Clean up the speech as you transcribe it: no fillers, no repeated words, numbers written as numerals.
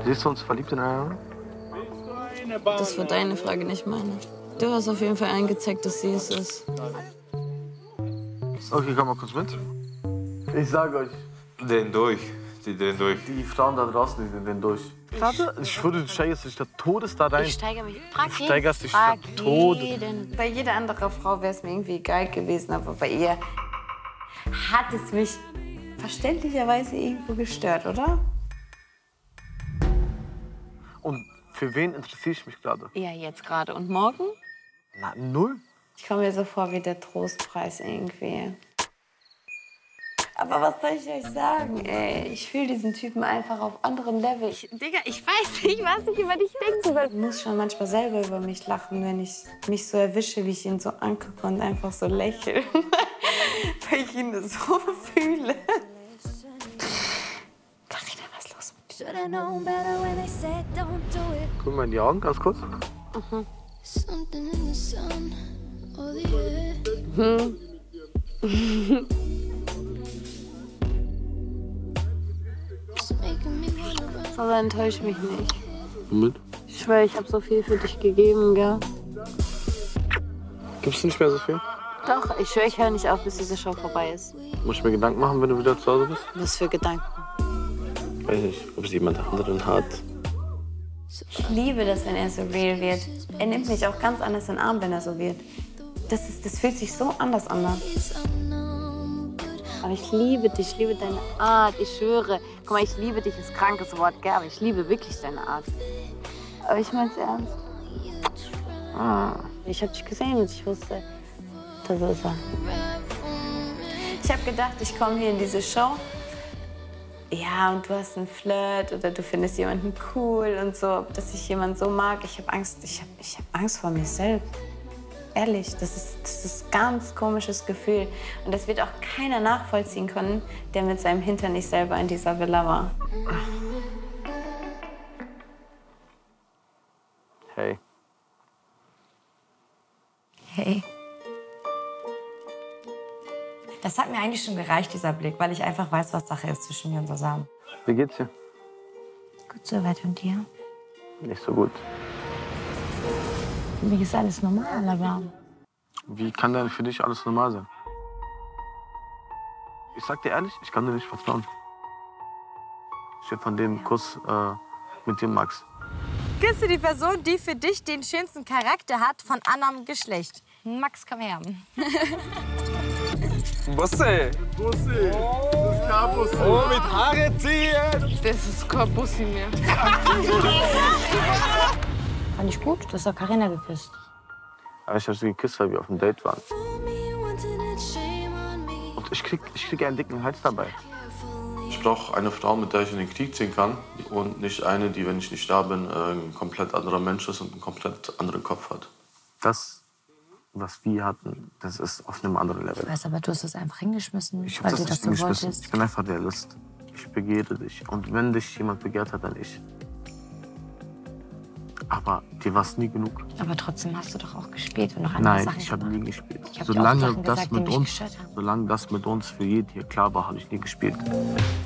Siehst du uns verliebt ineinander? Das war deine Frage, nicht meine. Du hast auf jeden Fall eingezeigt, dass sie es ist. Okay, komm mal kurz mit. Ich sage euch, Den durch. Die drehen durch. die Frauen da draußen, die drehen durch. Gerade, ich schwöre, du steigerst dich der Todes da rein. Ich steigere mich. Frag Du steigerst dich der Todes. Bei jeder anderen Frau wäre es mir irgendwie egal gewesen, aber bei ihr hat es mich verständlicherweise irgendwo gestört, oder? Und für wen interessiere ich mich gerade? Ja, jetzt gerade. Und morgen? Na, null. Ich komme mir so vor wie der Trostpreis irgendwie. Aber was soll ich euch sagen, ey? Ich fühle diesen Typen einfach auf anderem Level. Digga, ich weiß nicht, was ich über dich denken soll. Ich muss schon manchmal selber über mich lachen, wenn ich mich so erwische, wie ich ihn so angucke und einfach so lächle. Weil ich ihn so fühle. Carina, was ist los? Guck mal in die Augen, ganz kurz. Aber enttäusch mich nicht. Womit? Ich schwöre, ich habe so viel für dich gegeben, gell? Gibt's nicht mehr so viel? Doch, ich schwöre, ich höre nicht auf, bis diese Show vorbei ist. Muss ich mir Gedanken machen, wenn du wieder zu Hause bist? Was für Gedanken. Weiß nicht, ob es jemand anderen hat. Ich liebe das, wenn er so real wird. Er nimmt mich auch ganz anders in den Arm, wenn er so wird. Das fühlt sich so anders an. Aber ich liebe dich, ich liebe deine Art, ich schwöre. Guck mal, ich liebe dich ist ein krankes Wort, gell? Aber ich liebe wirklich deine Art. Aber ich mein's ernst. Ich hab dich gesehen und ich wusste, das ist er. Ich habe gedacht, ich komme hier in diese Show. Ja, und du hast einen Flirt oder du findest jemanden cool und so, dass ich jemanden so mag. Ich habe Angst, ich hab Angst vor mir selbst. Ehrlich, das ist ein ganz komisches Gefühl. Und das wird auch keiner nachvollziehen können, der mit seinem Hintern nicht selber in dieser Villa war. Hey. Hey. Das hat mir eigentlich schon gereicht, dieser Blick, weil ich einfach weiß, was Sache ist zwischen mir und Sasam. Wie geht's dir? Gut soweit und dir? Nicht so gut. Für mich ist alles normal, aber... Wie kann denn für dich alles normal sein? Ich sag dir ehrlich, ich kann dir nicht vertrauen. Ich will von dem Kuss mit dir, Max. Küsse die Person, die für dich den schönsten Charakter hat von anderem Geschlecht. Max, komm her. Busse! Bussi! Das ist kein Bussi! Oh, mit Haare ziehen! Das ist kein Bussi mehr. Fand ich gut, du hast auch Carina geküsst. Aber ich habe sie geküsst, weil wir auf dem Date waren. Und ich krieg einen dicken Hals dabei. Ich brauche eine Frau, mit der ich in den Krieg ziehen kann. Und nicht eine, die, wenn ich nicht da bin, ein komplett anderer Mensch ist und einen komplett anderen Kopf hat. Das, was wir hatten, das ist auf einem anderen Level. Ich weiß, aber du hast es einfach hingeschmissen, Ich weil hab du das das nicht so hingeschmissen. wolltest. Ich bin einfach Realist. Ich begehre dich. Und wenn dich jemand begehrt hat, dann ich. Aber dir war es nie genug. Aber trotzdem hast du doch auch gespielt und noch andere Nein, Sachen ich habe gemacht. nie gespielt. Ich hab dir auch Sachen gesagt, die mich Solange gestört haben. das mit uns für jeden hier klar war, habe ich nie gespielt.